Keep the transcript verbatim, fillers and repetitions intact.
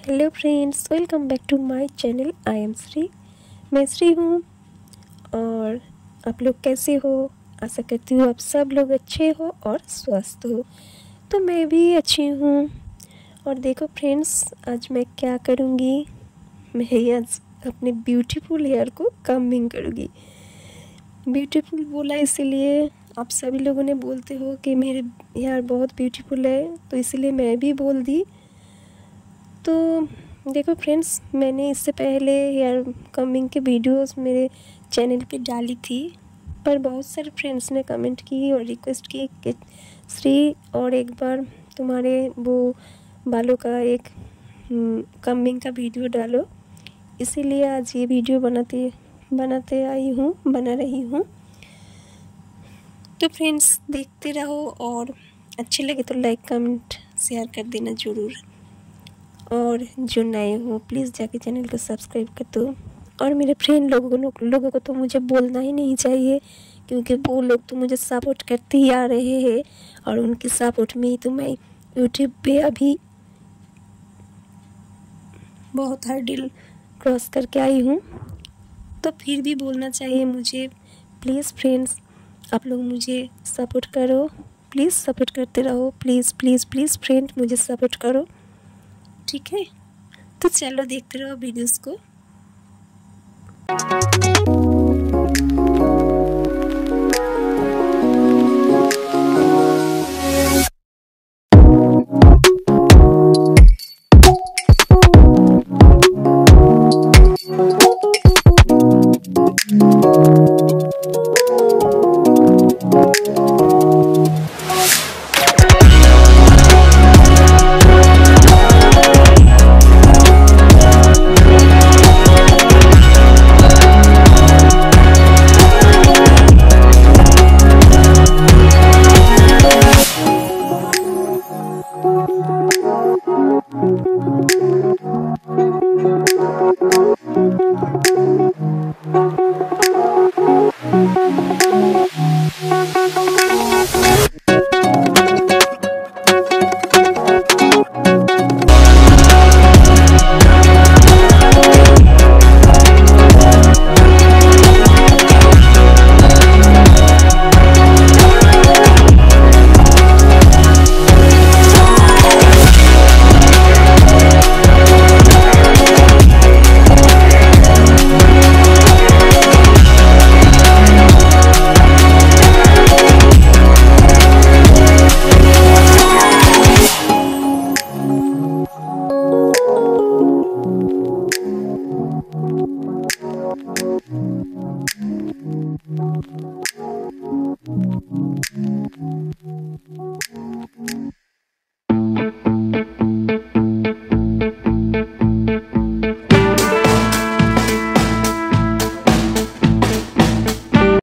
Hello friends, welcome back to my channel. I am Shri. मैं श्री हूँ और आप लोग कैसे हो? आशा करती हूँ आप सब लोग अच्छे हो और स्वस्थ हो। तो मैं भी अच्छी हूँ। और देखो फ्रेंड्स, आज मैं क्या करूँगी, मैं आज अपने ब्यूटीफुल हेयर को कमिंग करूँगी। ब्यूटीफुल बोला इसीलिए, आप सभी लोगों ने बोलते हो कि मेरे हेयर बहुत ब्यूटीफुल है, तो इसलिए मैं भी बोल दी। तो देखो फ्रेंड्स, मैंने इससे पहले हेयर कमिंग के वीडियोस मेरे चैनल पे डाली थी, पर बहुत सारे फ्रेंड्स ने कमेंट की और रिक्वेस्ट की कि श्री और एक बार तुम्हारे वो बालों का एक कमिंग का वीडियो डालो। इसीलिए आज ये वीडियो बनाते बनाते आई हूँ बना रही हूँ। तो फ्रेंड्स देखते रहो और अच्छे लगे तो लाइक कमेंट शेयर कर देना ज़रूर। और जो नए हो प्लीज़ जाके चैनल को सब्सक्राइब कर दो। और मेरे फ्रेंड लोगों लोगों को तो मुझे बोलना ही नहीं चाहिए, क्योंकि वो लोग तो मुझे सपोर्ट करते ही आ रहे हैं और उनके सपोर्ट में ही तो मैं यूट्यूब पे अभी बहुत हर्डल क्रॉस करके आई हूँ। तो फिर भी बोलना चाहिए मुझे। प्लीज़ फ्रेंड्स, आप लोग मुझे सपोर्ट करो, प्लीज़ सपोर्ट करते रहो। प्लीज़ प्लीज़ प्लीज़ फ्रेंड, मुझे सपोर्ट करो, ठीक है? तो चलो देखते रहो वीडियोस को।